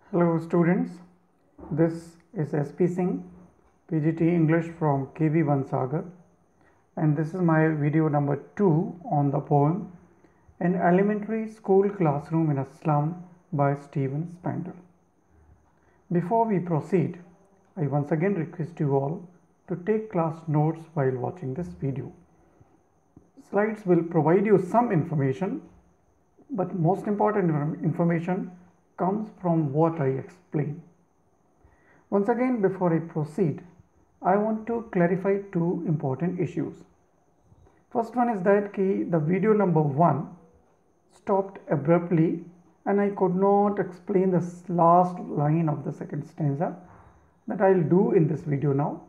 Hello students, this is SP Singh, PGT English from KB1 Sagar, and this is my video number 2 on the poem An Elementary School Classroom in a Slum by Stephen Spender. Before we proceed, I once again request you all to take class notes while watching this video. Slides will provide you some information, but most important information comes from what I explain. Once again, before I proceed, I want to clarify two important issues. First one is that the video number 1 stopped abruptly and I could not explain the last line of the second stanza that I'll do in this video now.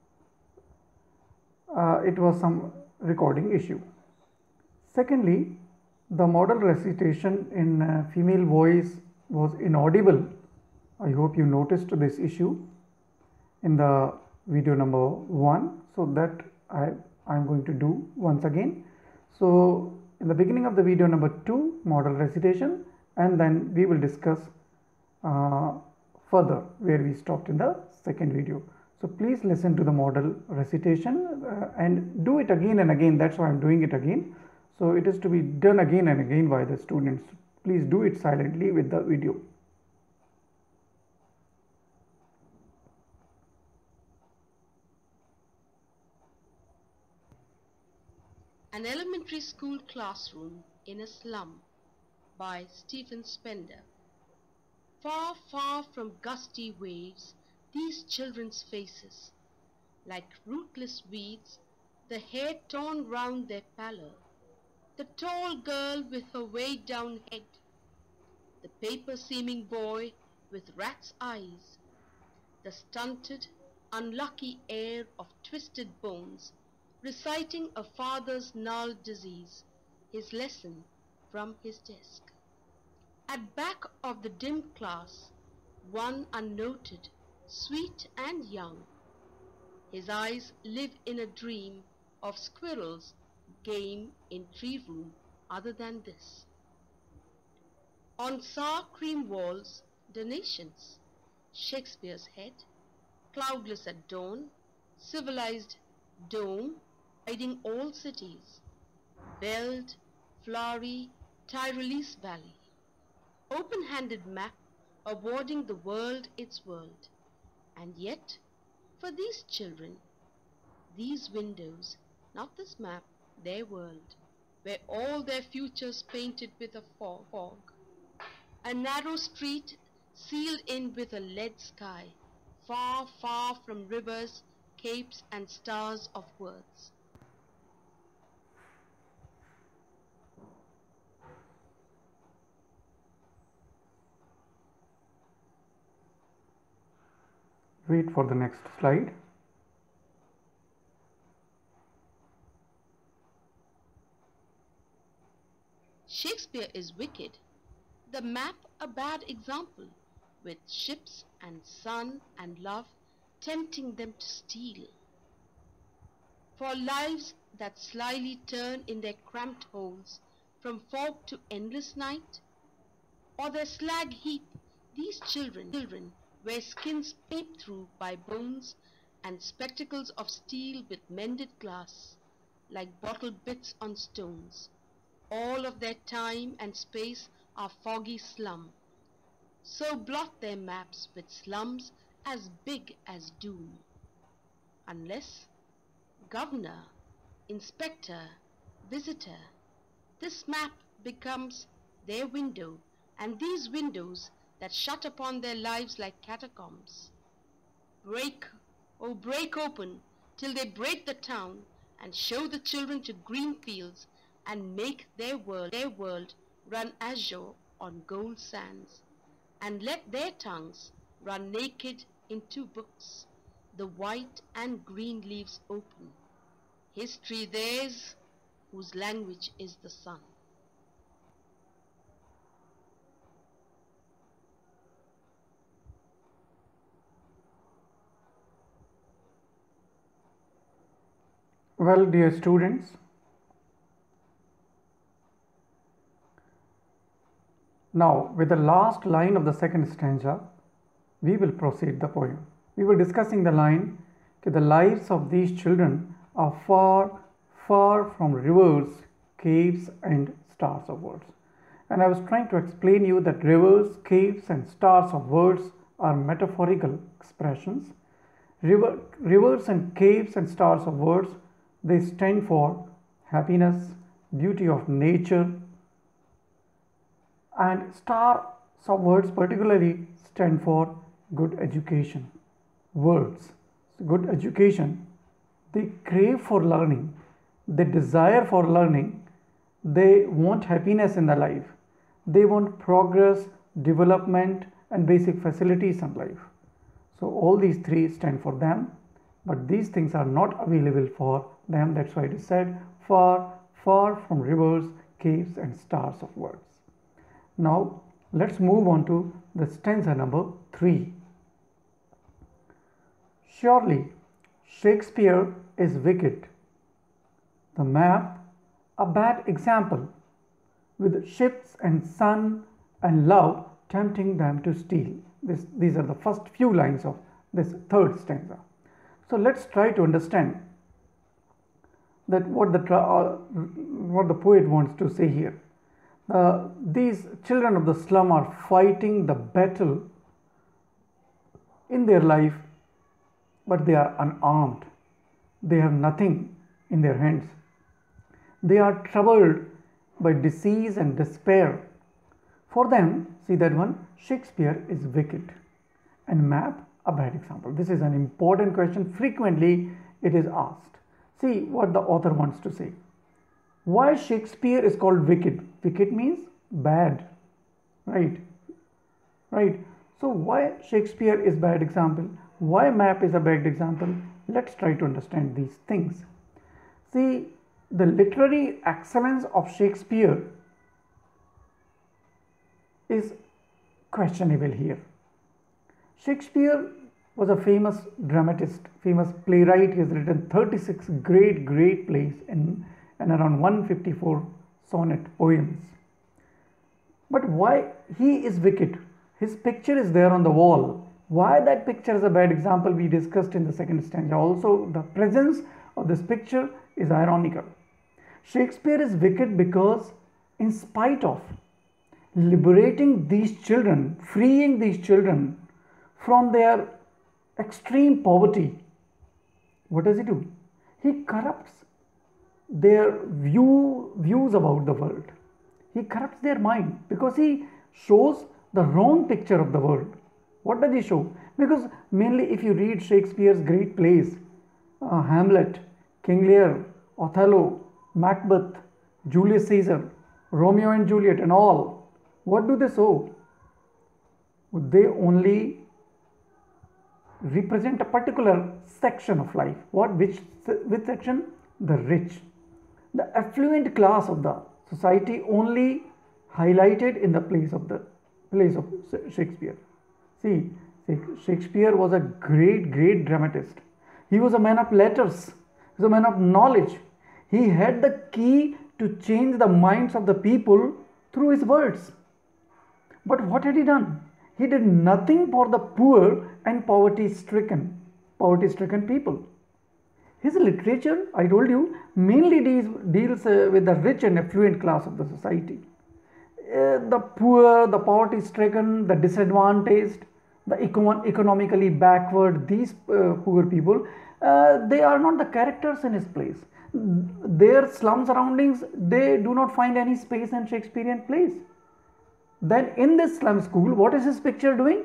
It was some recording issue. Secondly, the model recitation in female voice was inaudible. I hope you noticed this issue in the video number 1, so that I'm going to do once again. So in the beginning of the video number 2, model recitation, and then we will discuss further where we stopped in the second video. So please listen to the model recitation and do it again and again. That's why I'm doing it again. So it is to be done again and again by the students. Please do it silently with the video. An Elementary School Classroom in a Slum by Stephen Spender. Far, far from gusty waves, these children's faces, like rootless weeds, the hair torn round their pallor, the tall girl with her weighed down head, the paper-seeming boy with rat's eyes, the stunted, unlucky heir of twisted bones, reciting a father's gnarled disease, his lesson from his desk. At back of the dim class, one unnoted, sweet and young. His eyes live in a dream of squirrels, game in tree room other than this. On sour cream walls, donations, Shakespeare's head, cloudless at dawn, civilized dome, hiding all cities, belled, flowery, Tyrolese valley, open-handed map awarding the world its world. And yet, for these children, these windows, not this map, their world, where all their futures painted with a fog, a narrow street sealed in with a lead sky, far, far from rivers, capes and stars of words. Wait for the next slide. Shakespeare is wicked, the map a bad example, with ships and sun and love tempting them to steal. For lives that slyly turn in their cramped holes from fog to endless night, or their slag heap, these children wear skins peeped through by bones and spectacles of steel with mended glass, like bottle bits on stones. All of their time and space are foggy slum. So blot their maps with slums as big as doom. Unless governor, inspector, visitor, this map becomes their window, and these windows that shut upon their lives like catacombs. Break, oh break open, till they break the town and show the children to green fields and make their world run azure on gold sands, and let their tongues run naked in 2 books, the white and green leaves open. History theirs, whose language is the sun. Well, dear students, now with the last line of the second stanza, we will proceed the poem. We were discussing the line that the lives of these children are far, far from rivers, caves and stars of words. And I was trying to explain you that rivers, caves and stars of words are metaphorical expressions. Rivers and caves and stars of words, they stand for happiness, beauty of nature, and stars of words particularly stand for good education. Words, good education, they crave for learning, they desire for learning, they want happiness in their life, they want progress, development and basic facilities in life. So all these three stand for them, but these things are not available for them. That's why it is said far, far from rivers, caves and stars of words. Now let's move on to the stanza number 3. Surely Shakespeare is wicked, the map a bad example, with ships and sun and love tempting them to steal. These are the first few lines of this third stanza. So let's try to understand that what the poet wants to say here. These children of the slum are fighting the battle in their life, but they are unarmed. They have nothing in their hands. They are troubled by disease and despair. For them, see that one, Shakespeare is wicked and map a bad example. This is an important question. Frequently it is asked. See what the author wants to say. Why Shakespeare is called wicked? Wicked means bad, right? Right. So why Shakespeare is bad example? Why map is a bad example? Let's try to understand these things. See, the literary excellence of Shakespeare is questionable here. Shakespeare was a famous dramatist, famous playwright. He has written 36 great plays and around 154 sonnet poems. But why he is wicked? His picture is there on the wall. Why that picture is a bad example we discussed in the second stanza. Also, the presence of this picture is ironical. Shakespeare is wicked because in spite of liberating these children, freeing these children from their extreme poverty, what does he do? He corrupts their views about the world. He corrupts their mind because he shows the wrong picture of the world. What does he show? Because mainly if you read Shakespeare's great plays, Hamlet, King Lear, Othello, Macbeth, Julius Caesar, Romeo and Juliet and all, what do they show? They only represent a particular section of life. Which section? The rich. The affluent class of the society only highlighted in the plays of Shakespeare. See, Shakespeare was a great dramatist. He was a man of letters. He was a man of knowledge. He had the key to change the minds of the people through his words. But what had he done? He did nothing for the poor and poverty-stricken people. His literature, I told you, mainly deals with the rich and affluent class of the society. The poor, the poverty-stricken, the disadvantaged, the economically backward, these poor people, they are not the characters in his plays. Their slum surroundings, they do not find any space in Shakespearean plays. Then in this slum school, what is his picture doing?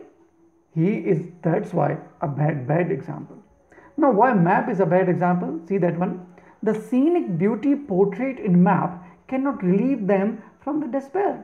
That's why a bad example. Now why map is a bad example? See that one. The scenic beauty portrayed in map cannot relieve them from the despair.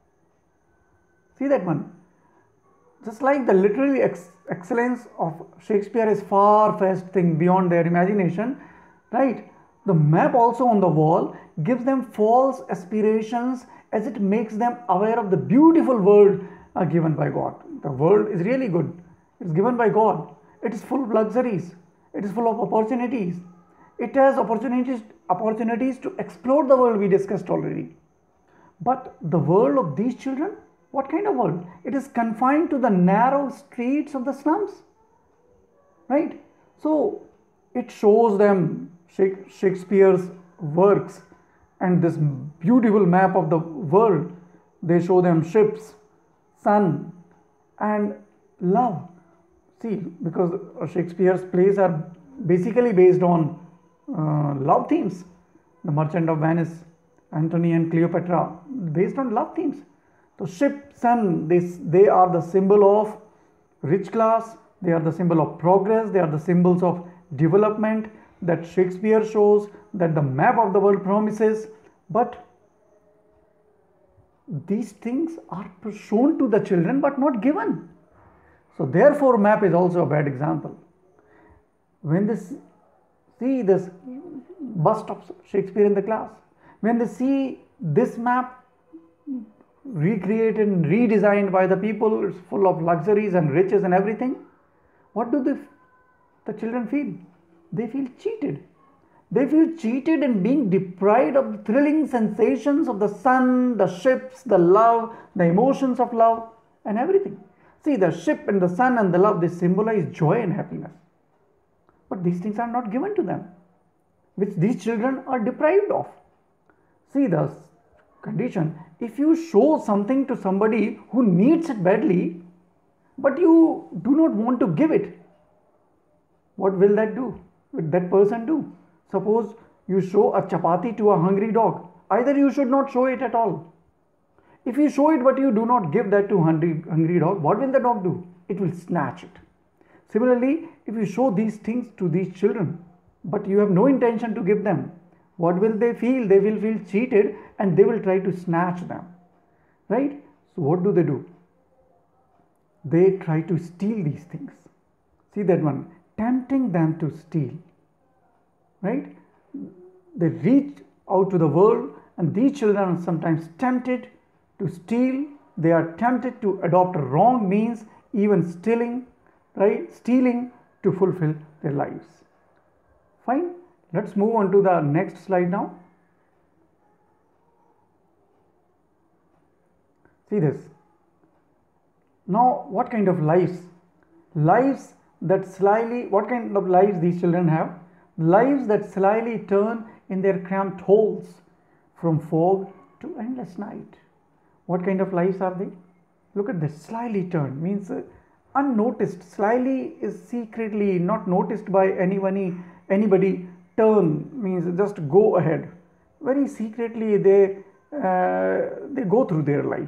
See that one. Just like the literary excellence of Shakespeare is far-fetched thing beyond their imagination, right? The map also on the wall gives them false aspirations as it makes them aware of the beautiful world given by God. The world is really good. It's given by God. It is full of luxuries. It is full of opportunities. It has opportunities to explore the world we discussed already. But the world of these children, What kind of world? It is confined to the narrow streets of the slums, right? So it shows them Shakespeare's works and this beautiful map of the world. They show them ships, sun, and love. See, because Shakespeare's plays are basically based on love themes. The Merchant of Venice, Antony and Cleopatra, based on love themes. So ship, sun, they are the symbol of rich class, they are the symbol of progress, they are the symbols of development that Shakespeare shows, that the map of the world promises. But these things are shown to the children but not given. So therefore map is also a bad example. When they see this bust of Shakespeare in the class, when they see this map recreated and redesigned by the people, it's full of luxuries and riches and everything, what do the children feel? They feel cheated. They feel cheated and being deprived of the thrilling sensations of the sun, the ships, the love, the emotions of love and everything. See, the ship and the sun and the love, they symbolize joy and happiness. But these things are not given to them, which these children are deprived of. See the condition. If you show something to somebody who needs it badly, but you do not want to give it, what will that do? Will that person do? Suppose you show a chapati to a hungry dog. Either you should not show it at all. If you show it but you do not give that to hungry dog, what will the dog do? It will snatch it. Similarly, if you show these things to these children, but you have no intention to give them, what will they feel? They will feel cheated and they will try to snatch them, right? So what do? They try to steal these things. See that one, tempting them to steal, right? They reach out to the world and these children are sometimes tempted to steal. They are tempted to adopt wrong means, even stealing, right? Stealing to fulfill their lives. Fine. Let's move on to the next slide now. See this. Now, what kind of lives? Lives that slyly, what kind of lives these children have? Lives that slyly turn in their cramped holes from fog to endless night. What kind of lives are they? Look at this, slyly turn means unnoticed. Slyly is secretly, not noticed by anybody. Turn means just go ahead. Very secretly they go through their life.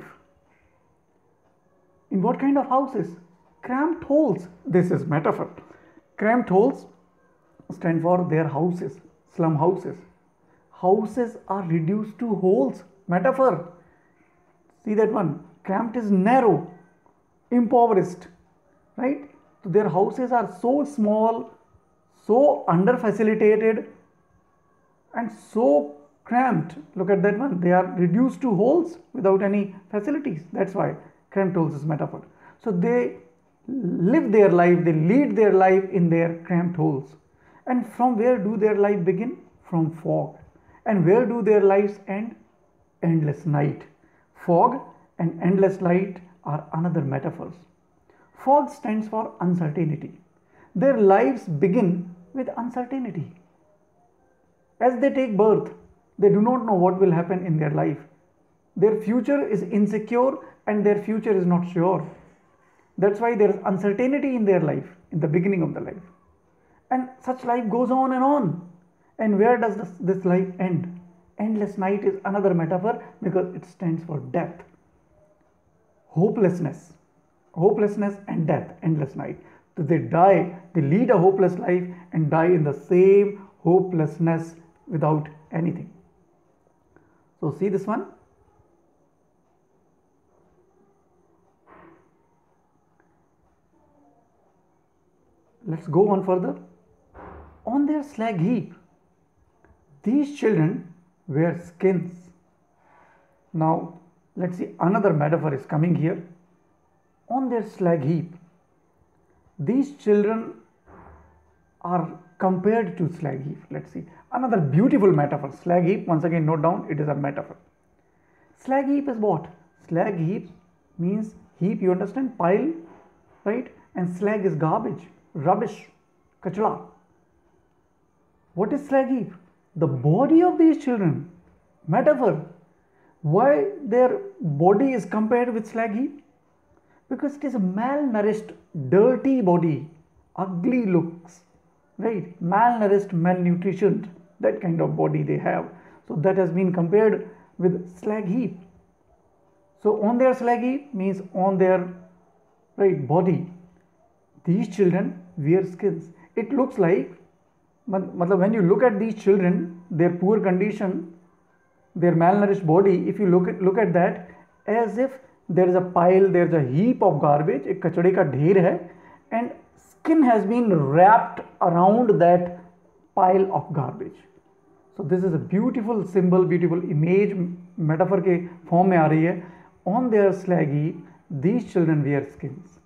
In what kind of houses? Cramped holes. This is metaphor. Cramped holes stand for their houses, slum houses. Houses are reduced to holes. Metaphor. See that one. Cramped is narrow, impoverished, right? So their houses are so small, so under-facilitated and so cramped. Look at that one. They are reduced to holes without any facilities. That's why cramped holes is metaphor. So they live their life, they lead their life in their cramped holes. And from where do their life begin? From fog. And where do their lives end? Endless night. Fog and endless light are another metaphors. Fog stands for uncertainty. Their lives begin with uncertainty. As they take birth, they do not know what will happen in their life. Their future is insecure and their future is not sure. That's why there is uncertainty in their life, in the beginning of the life. And such life goes on and on. And where does this life end? Endless night is another metaphor because it stands for death. Hopelessness and death, endless night. So they die, they lead a hopeless life and die in the same hopelessness without anything. So see this one. Let's go on further. On their slag heap, these children wear skins. Now let's see, another metaphor is coming here. On their slag heap, these children are compared to slag heap. Let's see, another beautiful metaphor. Slag heap, once again note down, it is a metaphor. Slag heap is what? Slag heap means heap, you understand, pile, right? And slag is garbage, rubbish, kachra. What is slag heap? The body of these children. Metaphor. Why their body is compared with slag heap? Because it is a malnourished, dirty body, ugly looks, right? Malnourished, malnutritioned, that kind of body they have. So that has been compared with slag heap. So on their slag heap means on their right body. These children wear skins. It looks like, when you look at these children, their poor condition, their malnourished body, if you look at that, as if there is a pile, there is a heap of garbage, एक कचड़े का ढेर है, and skin has been wrapped around that pile of garbage. So this is a beautiful symbol, beautiful image, metaphor के form में आ रही है. On their slag heap, these children wear skins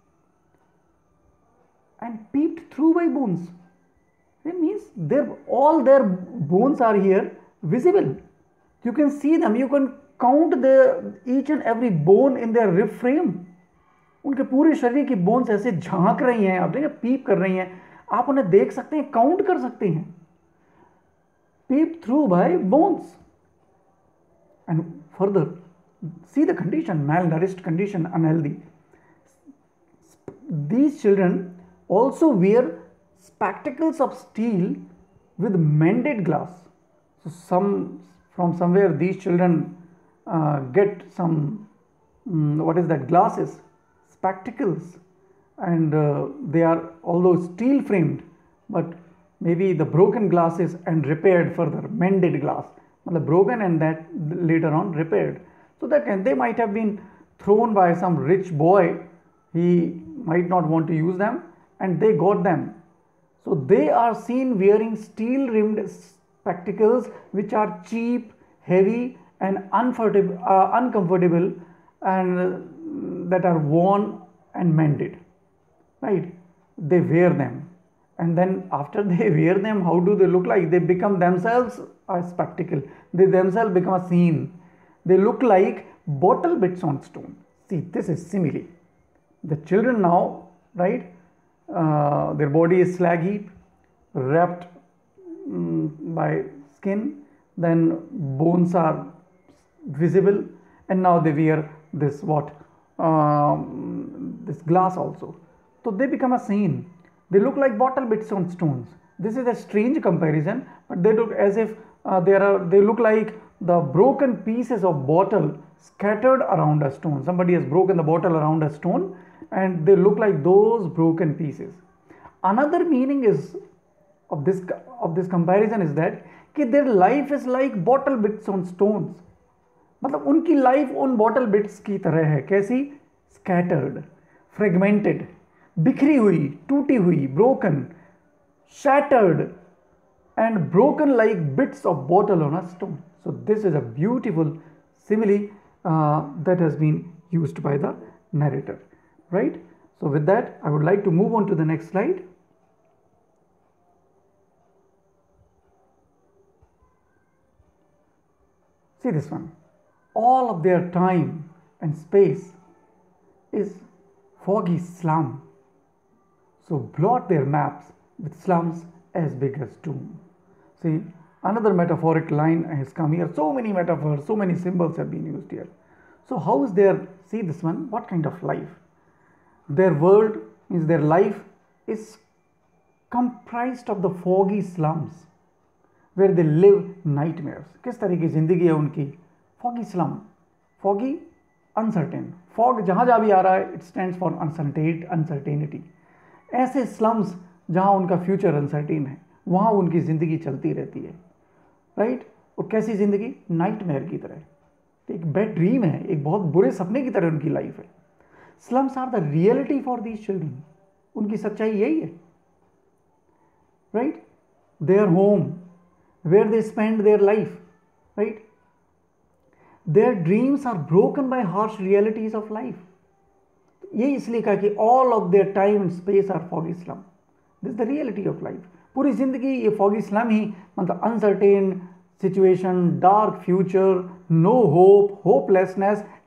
and peeped through by bones. It means all their bones are here visible. You can see them. You can count each and every bone in their rib frame. उनके पूरे शरीर की bones ऐसे झांक रही हैं, आप देखें, पीप कर रही हैं. आप उन्हें देख सकते हैं, काउंट कर सकते हैं. Peeped through by bones. And further, see the condition, malnourished condition, unhealthy. These children also wear spectacles of steel with mended glass. So from somewhere these children get some glasses, spectacles, and they are although steel framed, but maybe the broken glasses and repaired further, mended glass, broken and that later on repaired. So that they might have been thrown by some rich boy. He might not want to use them, and they got them. So they are seen wearing steel rimmed spectacles which are cheap, heavy and uncomfortable, and that are worn and mended, right? They wear them, and then after they wear them, how do they look like? They become themselves a spectacle. They themselves become a scene. They look like bottle bits on stone. See, this is simile. The children now, right, their body is slag heap, wrapped by skin, then bones are visible, and now they wear this this glass also. So they become a scene. They look like bottle bits on stones. This is a strange comparison, but they look as if they look like the broken pieces of bottle scattered around a stone. Somebody has broken the bottle around a stone, and they look like those broken pieces. Another meaning is of this comparison is that their life is like bottle bits on stones. मतलब उनकी life उन bottle bits की तरह है. कैसी? Scattered, fragmented, बिखरी हुई, टूटी हुई, broken, shattered and broken like bits of bottle on a stone. So this is a beautiful simile that has been used by the narrator, right? So with that, I would like to move on to the next slide. See this one. All of their time and space is foggy slum. So blot their maps with slums as big as tomb. See, another metaphoric line has come here. So many metaphors, so many symbols have been used here. So how is their, see this one, what kind of life? Their world means their life is comprised of the foggy slums where they live nightmares. किस तरह की जिंदगी है उनकी? Foggy slum, foggy, uncertain. Fog जहाँ जहाँ भी आ रहा है, it stands for uncertainty. ऐसे slums जहाँ उनका फ्यूचर अनसर्टेन है, वहाँ उनकी ज़िंदगी चलती रहती है, राइट? और कैसी ज़िंदगी? नाइटमेयर की तरह, एक बैड ड्रीम है, एक बहुत बुरे सपने की तरह उनकी लाइफ है. Slums are the reality for these children. उनकी सच्चाई यही है, right? Their home where they spend their life, right? Their dreams are broken by harsh realities of life. ये इसलिए कहा कि all of their time and space are foggy slum. This the reality of life. पूरी जिंदगी ये foggy slum ही, मतलब uncertain situation, dark future, no hope, hopelessness.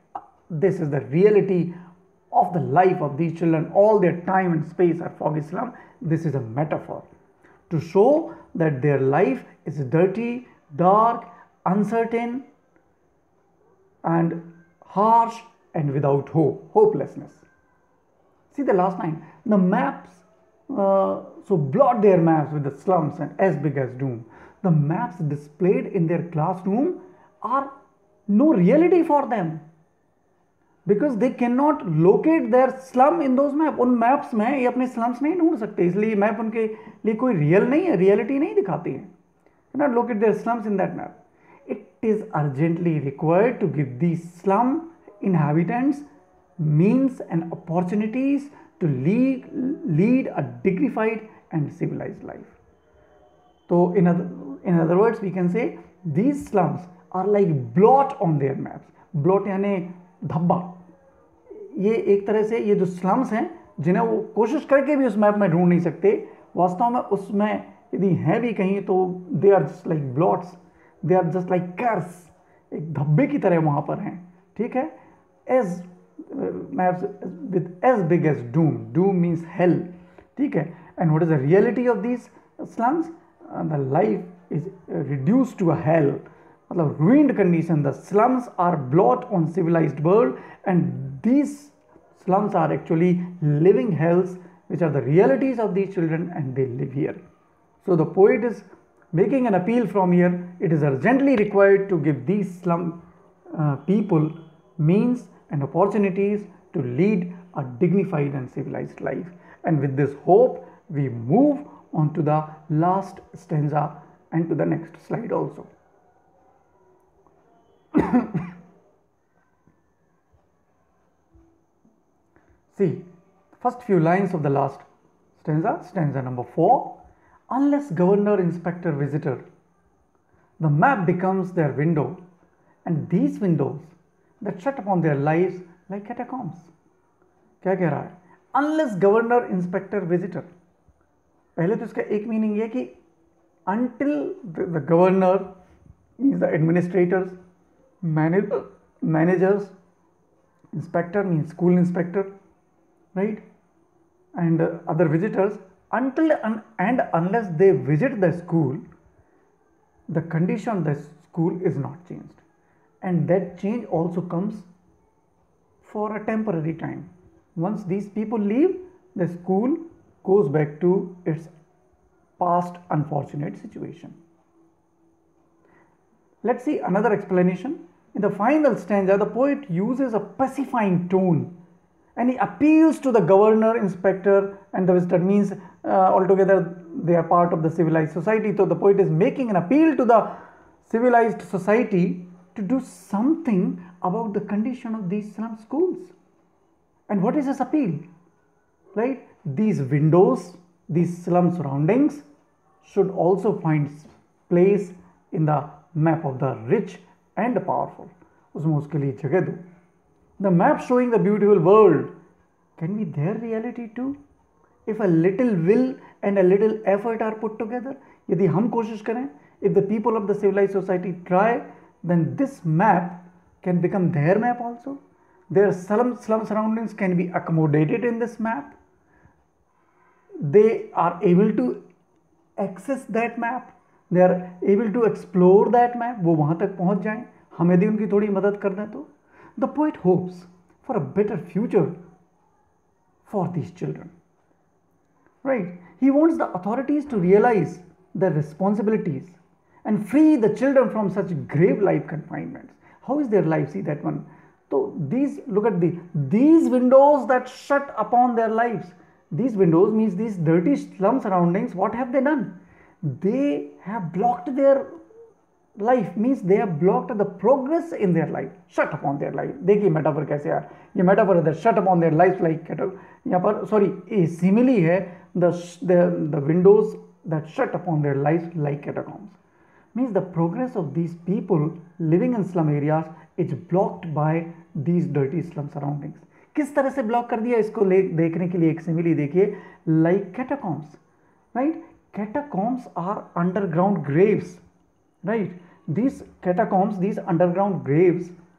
this is the reality of the life of these children. All their time and space are foggy slum. This is a metaphor to show that their life is dirty, dark, uncertain, and harsh, and without hope, hopelessness. See the last line. The maps, so blot their maps with the slums and as big as doom. The maps displayed in their classroom are no reality for them, because they cannot locate their slum in those maps. उन maps में ये अपने slums नहीं ढूंढ सकते, इसलिए map उनके लिए कोई real नहीं है, reality नहीं दिखाती है. Cannot locate their slums in that map. It is urgently required to give these slum inhabitants means and opportunities to lead a dignified and civilized life. So in other words, we can say these slums are like blot on their maps. Blot यानी धब्बा. ये एक तरह से ये जो slums हैं जिन्हें वो कोशिश करके भी उस मैप में ढूंढ नहीं सकते, वास्तव में उसमें यदि हैं भी कहीं तो they are just like blots, they are just like curse, एक धब्बे की तरह वहाँ पर हैं. ठीक है. As maps with as big as doom. Doom means hell. ठीक है. And what is the reality of these slums? The life is reduced to a hell. मतलब ruined condition. The slums are blot on civilized world, and these slums are actually living hells, which are the realities of these children, and they live here. So the poet is making an appeal from here. It is urgently required to give these slum people means and opportunities to lead a dignified and civilized life. And with this hope, we move on to the last stanza and to the next slide also. See, first few lines of the last stanza, stanza number 4. Unless governor, inspector, visitor, the map becomes their window, and these windows that shut upon their lives like catacombs. क्या कह रहा है? Unless governor, inspector, visitor. पहले तो इसका एक meaning ये कि until the governor means the administrators, managers, inspector means school inspector, right, and other visitors, until and unless they visit the school, the condition of the school is not changed, and that change also comes for a temporary time. Once these people leave, the school goes back to its past unfortunate situation. Let's see another explanation. In the final stanza, the poet uses a pacifying tone, and he appeals to the governor, inspector, and the visitor. Means altogether they are part of the civilized society. So the poet is making an appeal to the civilized society to do something about the condition of these slum schools. And what is his appeal? Right? These windows, these slum surroundings should also find place in the map of the rich and powerful. उसमें उसके लिए जगह दो. The map showing the beautiful world can be their reality too, if a little will and a little effort are put together. यदि हम कोशिश करें, if the people of the civilized society try, then this map can become their map also. Their slum surroundings can be accommodated in this map. They are able to access that map. They are able to explore that map. वो वहाँ तक पहुँच जाएं. हम यदि उनकी थोड़ी मदद कर दें तो. The poet hopes for a better future for these children. Right? He wants the authorities to realize their responsibilities and free the children from such grave life confinements. How is their life? See that one. So these, look at these windows that shut upon their lives. These windows means these dirty slum surroundings. What have they done? They have blocked their life, means they have blocked the progress in their life. Shut upon their life. देखिए metaphor कैसे यार, ये metaphor है, shut upon their lives like, यहाँ पर sorry a simile है, the windows that shut upon their lives like catacombs. Means the progress of these people living in slum areas is blocked by these dirty slum surroundings. किस तरह से block कर दिया, इसको देखने के लिए एक सिमिली देखिए. Like catacombs, right? Catacombs are underground graves, right? These catacombs, these underground graves,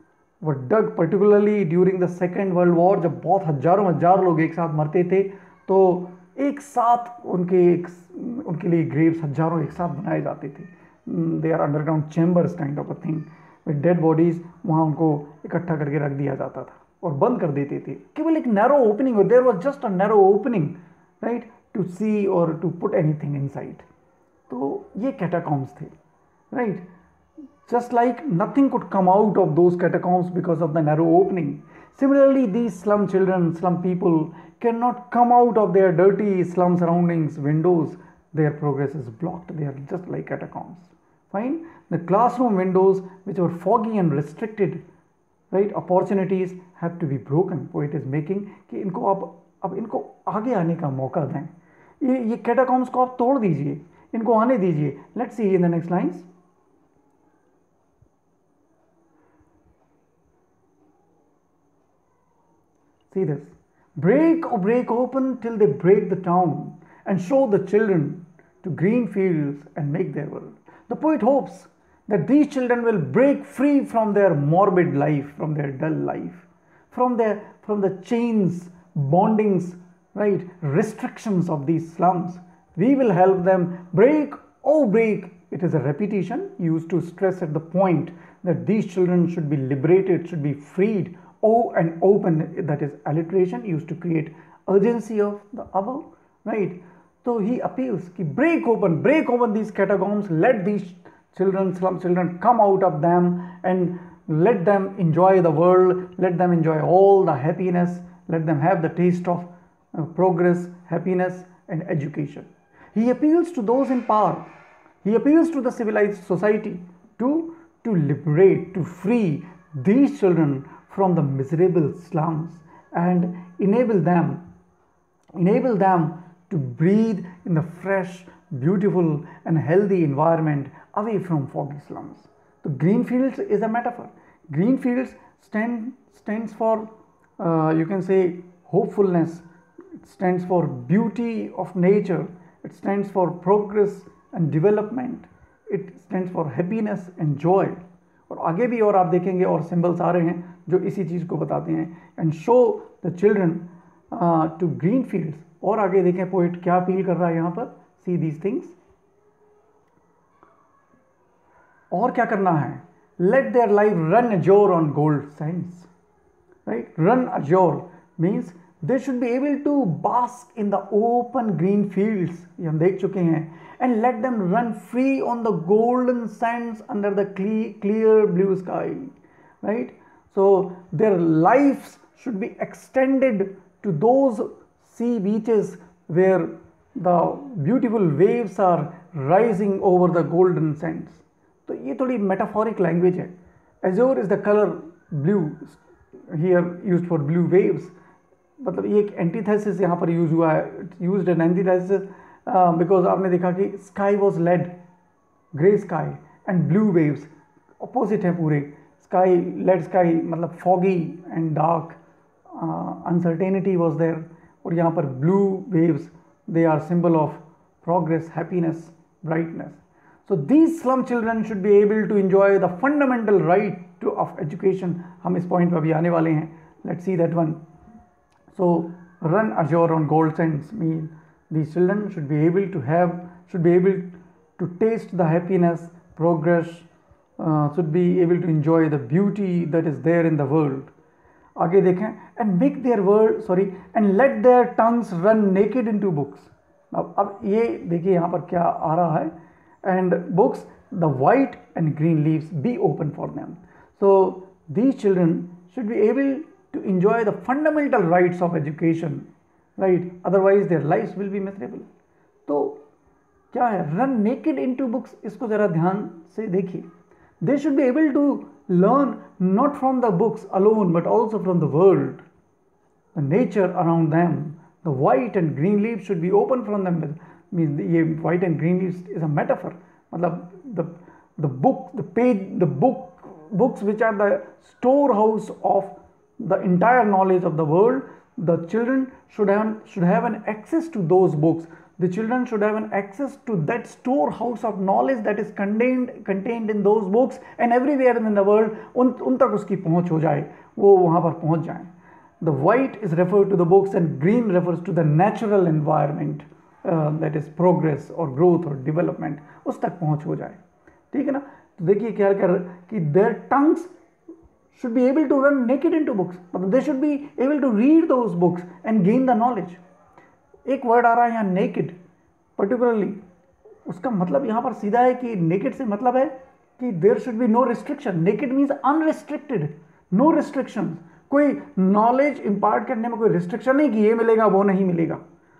were dug particularly during the second world war, जब बहुत हजारों हजार लोग एक साथ मरते थे, तो एक साथ उनके लिए ग्रेव्स हजारों एक साथ बनाए जाते थे. They are underground chambers kind of a thing with dead bodies. वहाँ उनको इकट्ठा करके रख दिया जाता था और बंद कर देते थे. केवल एक narrow opening, there was just a narrow opening, right, to see और टू पुट एनीथिंग इनसाइड. तो ये कैटाकॉम्स थे, right. Just like nothing could come out of those catacombs because of the narrow opening. Similarly, these slum children, slum people cannot come out of their dirty slum surroundings, windows. Their progress is blocked. They are just like catacombs. Fine. The classroom windows, which were foggy and restricted, right, opportunities have to be broken. Poet is making कि इनको अब इनको आगे आने का मौका दें. ये catacombs को आप तोड़ दीजिए, इनको आने दीजिए. Let's see in the next lines. See this. Break open till they break the town and show the children to green fields and make their world. The poet hopes that these children will break free from their morbid life, from their dull life, from the chains, bondings, right, restrictions of these slums. We will help them break. Oh, break. It is a repetition used to stress at the point that these children should be liberated, should be freed. Oh and open, that is alliteration used to create urgency of the above, right. So he appeals ki break open these catacombs, let these children, slum children, come out of them and let them enjoy the world, let them enjoy all the happiness, let them have the taste of progress, happiness and education. He appeals to those in power, he appeals to the civilized society to liberate, to free these children from the miserable slums and enable them to breathe in the fresh, beautiful and healthy environment away from foggy slums. The green fields is a metaphor. Green fields stands for you can say hopefulness, it stands for beauty of nature, it stands for progress and development, it stands for happiness and joy. और आगे भी और आप देखेंगे और symbols आ रहे हैं जो इसी चीज़ को बताते हैं. And show the children to green fields. और आगे देखें पोइट क्या अपील कर रहा है यहाँ पर. See these things. और क्या करना है. Let their life run azure on gold sands, right. Run azure means they should be able to bask in the open green fields, ये हम देख चुके हैं, and let them run free on the golden sands under the clear blue sky, right. So their lives should be extended to those sea beaches where the beautiful waves are rising over the golden sands. तो ये थोड़ी metaphoric language है. Azure is the color blue, here used for blue waves. मतलब ये एक antithesis यहाँ पर use हुआ है, यूज्ड एन एंटीथेसिस बिकॉज आपने देखा कि sky was lead, grey sky and blue waves opposite है पूरे. स्काई, लेड स्काई मतलब foggy and dark, uncertainty was there. और यहाँ पर blue waves, they are symbol of progress, happiness, brightness. So these slum children should be able to enjoy the fundamental right of education. हम इस point पर भी आने वाले हैं. Let's see that one. So run azure on gold sands mean these children should be able to taste the happiness, progress, should be able to enjoy the beauty that is there in the world. आगे देखें. and make their world and let their tongues run naked into books. अब ये देखिए यहाँ पर क्या आ रहा है. and books, the white and green leaves be open for them. So these children should be able to enjoy the fundamental rights of education, right. Otherwise their lives will be miserable. तो क्या है run naked into books, इसको जरा ध्यान से देखिए. They should be able to learn not from the books alone but also from the world, the nature around them. The white and green leaves should be open from them. means ये white and green leaves is a metaphor. मतलब the book, the page, the books which are the storehouse of the entire knowledge of the world, The children should have an access to those books. The children should have an access to that storehouse of knowledge that is contained in those books, and everywhere in the world उन तक उसकी पहुंच हो जाए, वो वहाँ पर पहुंच जाए. The white is referred to the books and green refers to the natural environment, that is progress or growth or development. उस तक पहुंच हो जाए. ठीक है ना. तो देखिए क्या कर कि their tongues should be able to run naked into books. मतलब they should be able to read those books and gain the knowledge. एक वर्ड आ रहा है यहाँ naked particularly, उसका मतलब यहाँ पर सीधा है कि naked से मतलब है कि there should be no restriction. Naked means unrestricted, no restrictions. कोई knowledge impart करने में कोई restriction नहीं कि ये मिलेगा वो नहीं मिलेगा.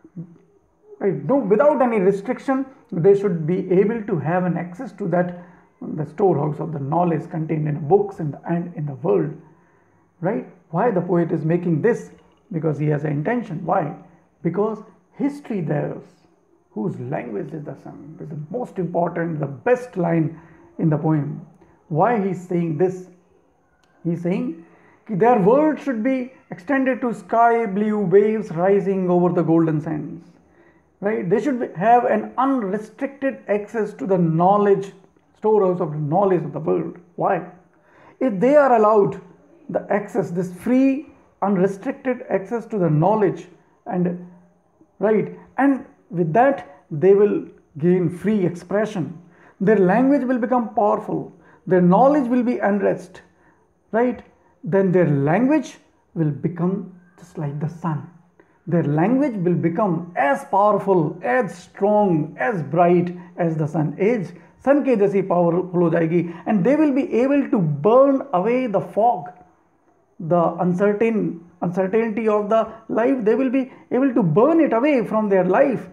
Right? No, without any restriction, they should be able to have an access to that, the storehouse of the knowledge contained in books and in the world. Right? Why the poet is making this? Because he has an intention. Why? Because history theirs, whose language is the sun, is the most important, the best line in the poem. Why he is saying this? He is saying that their world should be extended to sky blue waves rising over the golden sands. Right? They should have an unrestricted access to the knowledge, storehouse of the knowledge of the world. Why? If they are allowed the access, this free, unrestricted access to the knowledge, and right, and with that they will gain free expression. Their language will become powerful. Their knowledge will be unrest. Right? Then their language will become just like the sun. Their language will become as powerful, as strong, as bright as the sun is. Sun के जैसी powerful हो जाएगी, and they will be able to burn away the fog, the uncertainty of the life. They will be able to burn it away from their life.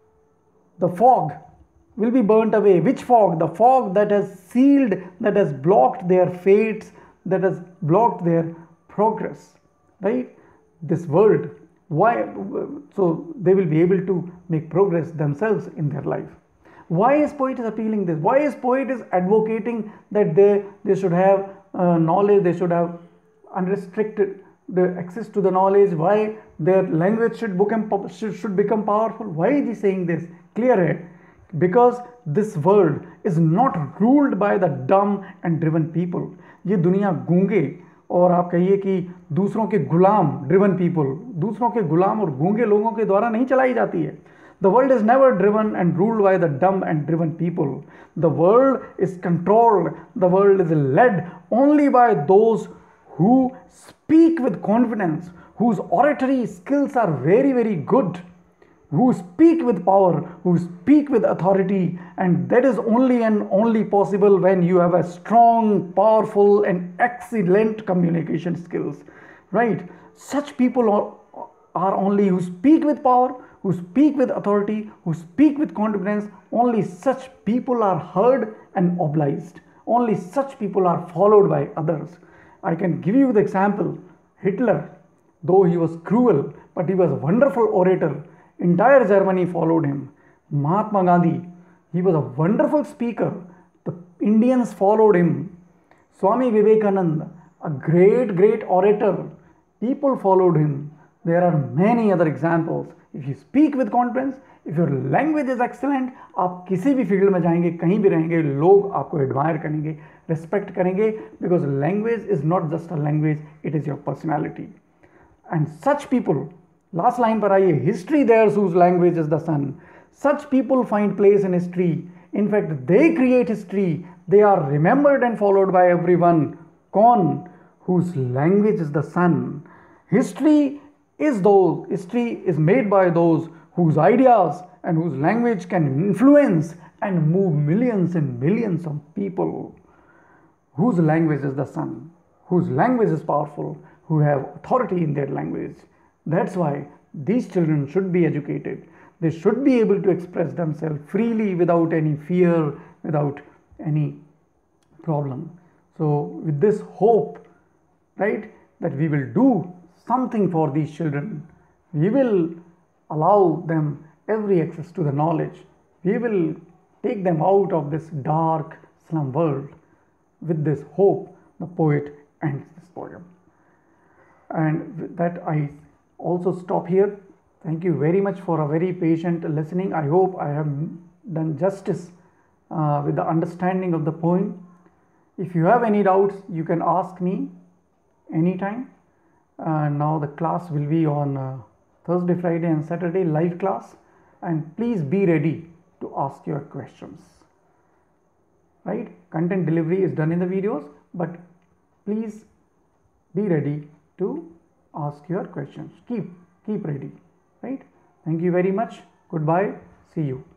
The fog will be burnt away. Which fog? The fog that has sealed, that has blocked their fates, that has blocked their progress. Right? This world. Why? So they will be able to make progress themselves in their life. Why is poet is appealing this? Why is poet is advocating that they should have knowledge, they should have unrestricted the access to the knowledge? Why their language should become powerful? Why is he saying this? Clear है. Because this world is not ruled by the dumb and driven people. ये दुनिया गूंगे और आप कहिए कि दूसरों के गुलाम, driven people, दूसरों के गुलाम और गूंगे लोगों के द्वारा नहीं चलाई जाती है. The world is never driven and ruled by the dumb and driven people. The world is controlled, the world is led only by those who speak with confidence, whose oratory skills are very, very good, who speak with power, who speak with authority, and that is only and only possible when you have a strong, powerful, and excellent communication skills. Right? Such people are only who speak with power, who speak with authority, who speak with confidence. Only such people are heard and obliged. Only such people are followed by others. I can give you the example. Hitler, though he was cruel, but he was a wonderful orator. Entire Germany followed him. Mahatma Gandhi, he was a wonderful speaker. The Indians followed him. Swami Vivekananda, a great orator. People followed him. There are many other examples. If you speak with confidence, if your language is excellent, आप किसी भी field में जाएंगे, कहीं भी रहेंगे, लोग आपको एडमायर करेंगे, रिस्पेक्ट करेंगे, because language is not just a language, it is your personality. And such people, last line पर आइए, history theirs whose language is the sun. Such people find place in history. In fact, they create history. They are remembered and followed by everyone. कौन? Whose language is the sun. History is made by those whose ideas and whose language can influence and move millions and millions of people. Whose language is the sun, whose language is powerful, who have authority in their language. That's why these children should be educated. They should be able to express themselves freely without any fear, without any problem. So with this hope, right, that we will do something for these children, we will allow them every access to the knowledge. We will take them out of this dark slum world. With this hope, the poet ends this poem. And with that, I also stop here. Thank you very much for a very patient listening. I hope I have done justice with the understanding of the poem. If you have any doubts, you can ask me anytime. Now the class will be on Thursday, Friday and Saturday, live class, and please be ready to ask your questions. Right? Content delivery is done in the videos, but please be ready to ask your questions. Keep ready. Right? Thank you very much. Goodbye. See you.